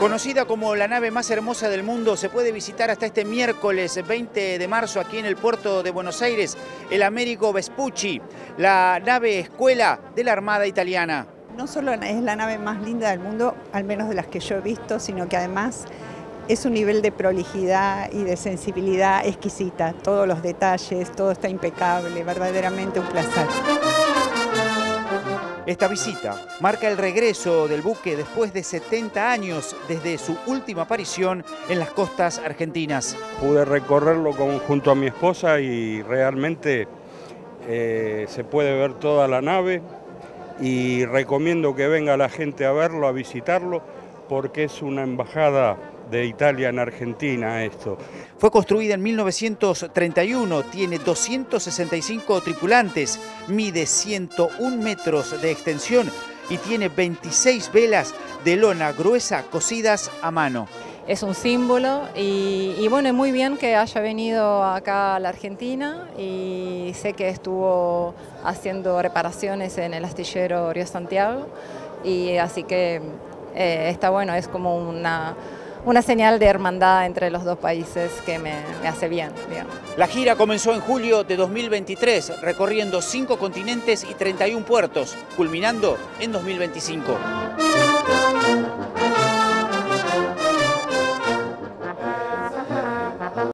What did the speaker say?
Conocida como la nave más hermosa del mundo, se puede visitar hasta este miércoles 20 de marzo aquí en el puerto de Buenos Aires, el Amerigo Vespucci, la nave escuela de la Armada Italiana. No solo es la nave más linda del mundo, al menos de las que yo he visto, sino que además es un nivel de prolijidad y de sensibilidad exquisita. Todos los detalles, todo está impecable, verdaderamente un placer. Esta visita marca el regreso del buque después de 70 años desde su última aparición en las costas argentinas. Pude recorrerlo junto a mi esposa y realmente se puede ver toda la nave y recomiendo que venga la gente a verlo, a visitarlo, porque es una embajada de Italia en Argentina esto. Fue construida en 1931, tiene 265 tripulantes, mide 101 metros de extensión y tiene 26 velas de lona gruesa cosidas a mano. Es un símbolo y bueno, es muy bien que haya venido acá a la Argentina y sé que estuvo haciendo reparaciones en el astillero Río Santiago y así que está bueno, es como una señal de hermandad entre los dos países que me hace bien, digamos. La gira comenzó en julio de 2023, recorriendo 5 continentes y 31 puertos, culminando en 2025.